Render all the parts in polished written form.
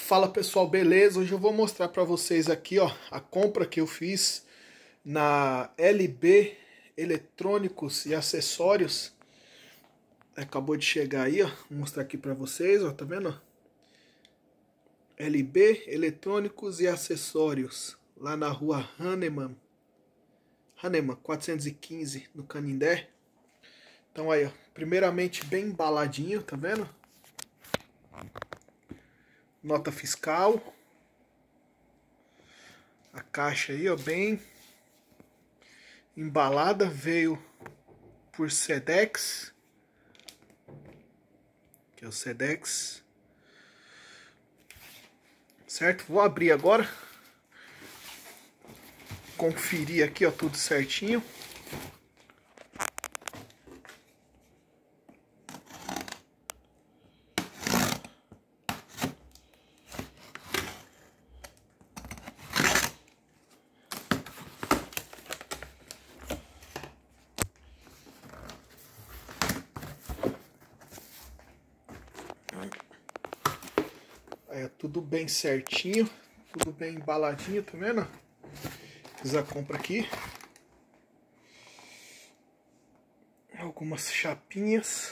Fala pessoal, beleza? Hoje eu vou mostrar para vocês aqui, ó, a compra que eu fiz na LB Eletrônicos e Acessórios. Acabou de chegar aí, ó, vou mostrar aqui para vocês, ó, tá vendo? LB Eletrônicos e Acessórios, lá na rua Hahnemann 415, no Canindé. Então aí, ó, primeiramente bem embaladinho, tá vendo? Nota fiscal. A caixa aí, ó, bem embalada, veio por Sedex. Que é o Sedex. Certo? Vou abrir agora. Conferir aqui, ó, tudo certinho. Aí, tudo bem certinho, tudo bem embaladinho, tá vendo? Fiz a compra aqui. Algumas chapinhas.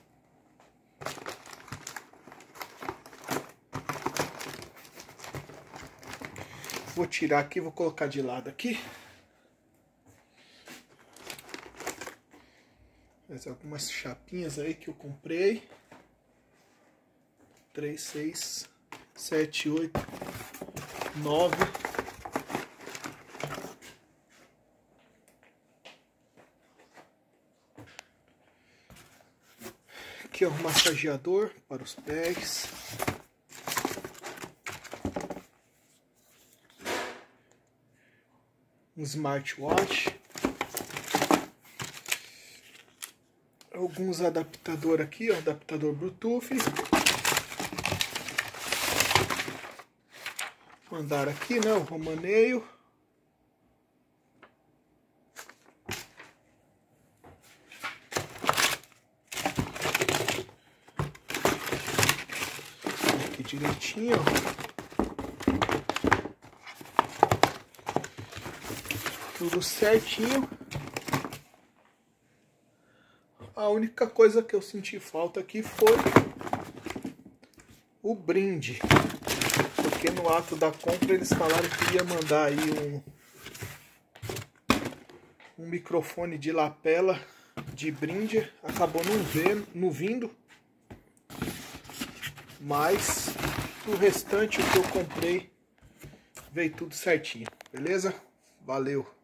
Vou tirar aqui, vou colocar de lado aqui. Mas algumas chapinhas aí que eu comprei. 3, 6, 7, 8, 9. Aqui é um massageador para os pés. Um smartwatch. Alguns adaptadores aqui, ó, adaptador Bluetooth. Mandaram aqui, né, o romaneio. Aqui direitinho, ó. Tudo certinho. A única coisa que eu senti falta aqui foi o brinde. Porque no ato da compra eles falaram que ia mandar aí um microfone de lapela de brinde. Acabou não vindo. Mas o restante, o que eu comprei, veio tudo certinho. Beleza? Valeu!